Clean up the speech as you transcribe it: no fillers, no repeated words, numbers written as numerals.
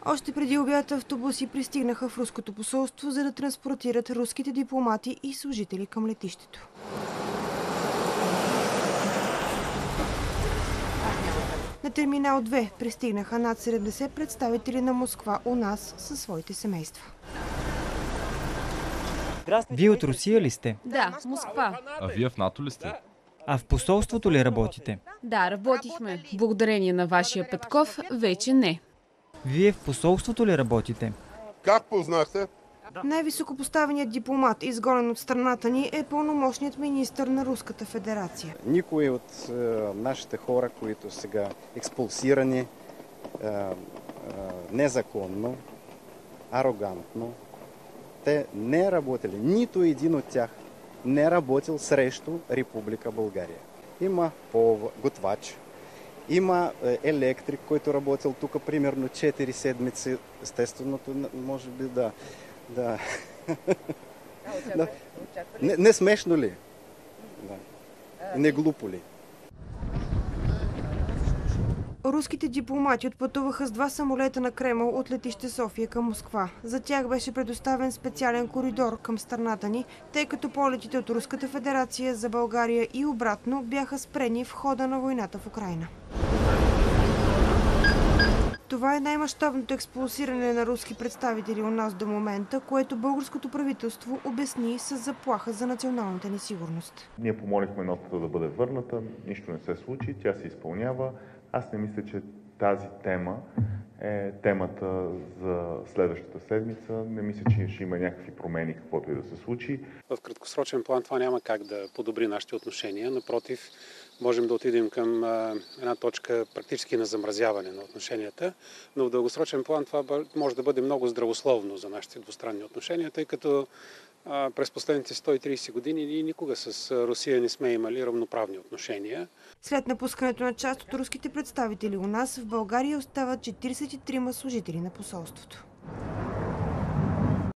Още преди обяд автобуси пристигнаха в руското посолство, за да транспортират руските дипломати и служители към летището. На терминал 2 пристигнаха над 70 представители на Москва у нас със своите семейства. Вие от Русия ли сте? Да, Москва. А вие в НАТО ли сте? А в посолството ли работите? Да, работихме. Благодарение на вашия Петков, вече не. Вие в посолството ли работите? Как познахте? Най-високопоставеният дипломат, изгонен от страната ни, е пълномощният министър на Руската федерация. Никой от нашите хора, които сега експулсирани незаконно, арогантно, те не работили. Нито един от тях не работил срещу Република България. Има готвач, има електрик, който работил тук примерно 4 седмици. Естественото, може би да. Да. Не смешно ли? Да. Не глупо ли? Руските дипломати отпътуваха с 2 самолета на Кремъл от летище София към Москва. За тях беше предоставен специален коридор към страната ни, тъй като полетите от Руската федерация за България и обратно бяха спрени в хода на войната в Украйна. Това е най-мащабното експулсиране на руски представители у нас до момента, което българското правителство обясни с заплаха за националната ни сигурност. Ние помолихме нотата да бъде върната, нищо не се случи, тя се изпълнява. Аз не мисля, че тази тема е темата за следващата седмица. Не мисля, че ще има някакви промени, каквото и да се случи. В краткосрочен план това няма как да подобри нашите отношения. Напротив, можем да отидем към една точка практически на замразяване на отношенията, но в дългосрочен план това може да бъде много здравословно за нашите двустранни отношения, тъй като през последните 130 години ние никога с Русия не сме имали равноправни отношения. След напускането на част от руските представители у нас, в България остават 43 служители на посолството.